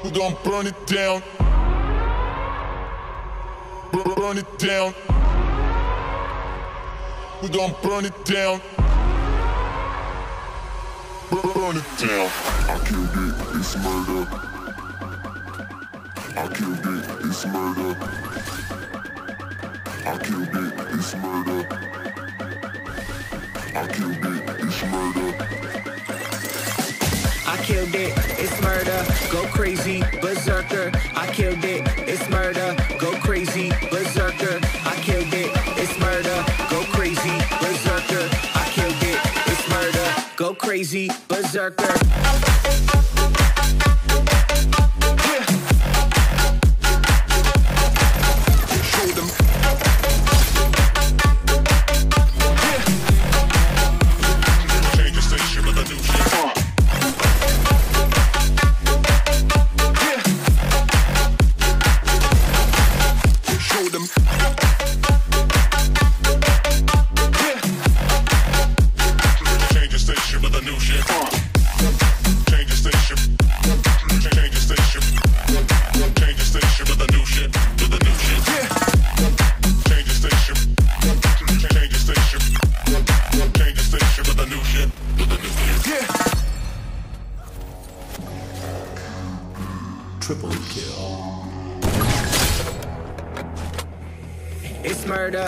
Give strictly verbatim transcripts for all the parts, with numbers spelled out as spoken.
We gon' burn it down. Burn, burn it down. We gon' burn it down. Burn, burn it down. I killed it, it's murder. I killed it, it's murder. I killed it, it's murder. I killed it, it's murder. I killed it, it's murder, go crazy, berserker. I killed it, it's murder, go crazy, berserker. I killed it, it's murder, go crazy, berserker. I killed it, it's murder, go crazy, berserker. Triple kill. It's murder.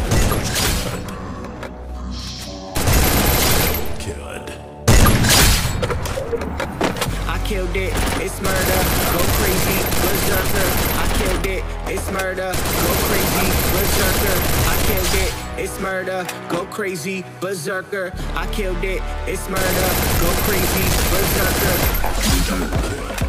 Good. I killed it, it's murder, go crazy, berserker. I killed it, it's murder, go crazy, berserker. I killed it, it's murder, go crazy, berserker. I killed it, it's murder, go crazy, berserker.